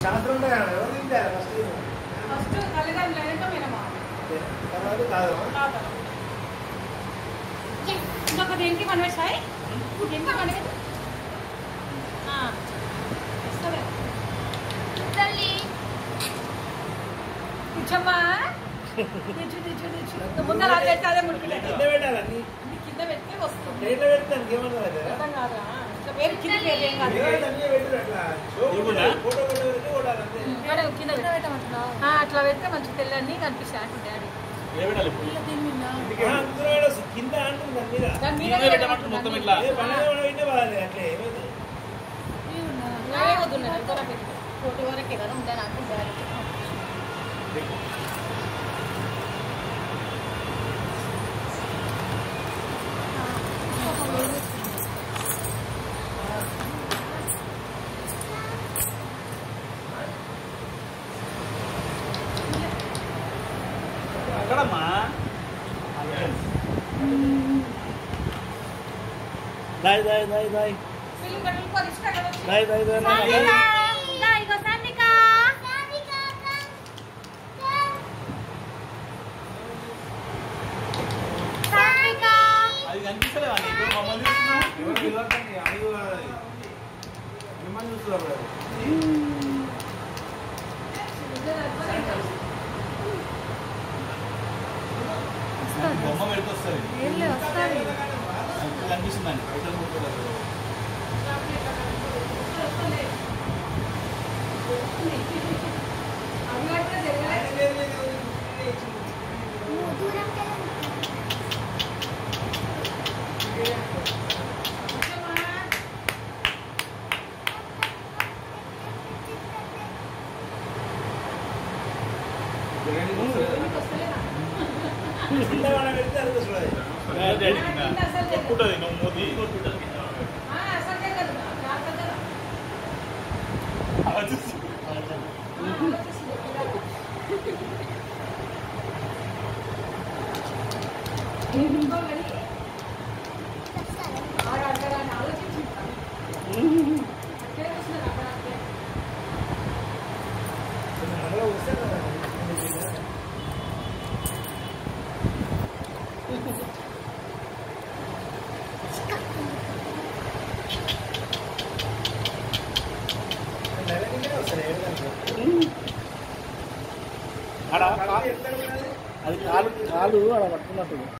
శాస్త్రం ఫస్ట్ తల్లిదండ్రులు అయినాక మీరమ్మా ఇంకొక దేనికి మనమే సాయి దేనికి మనమే కూర్చోమ్మా ముందర అదే ముట్టుకుంటే కింద పెడితే వస్తుంది అర్థం కాదా ఇట్లా వేరే కింద ఏం కాదు కింద అట్లా పెడితే మంచి తెల్లని కనిపిస్తాయి అంటుంది డాడీ ఫోటో వరకే కదా ఉండే నాకు అక్కడమ్మా దాయ్ దాయ్ దాయ్ దాయ్ దాయ్ దాయ్ దాయ్ అది కనిపిస్తలేవా నీకు మమ్మల్ని మిమ్మల్ని చూస్తున్నారు బొమ్మ పెడితే వస్తుంది కనిపిస్తుందండి కొట్టుకుంటుంది నువ్వు మోదీ కొట్టుకుంటుంది అది కాలు కాలు అలా పట్టుకున్నట్టు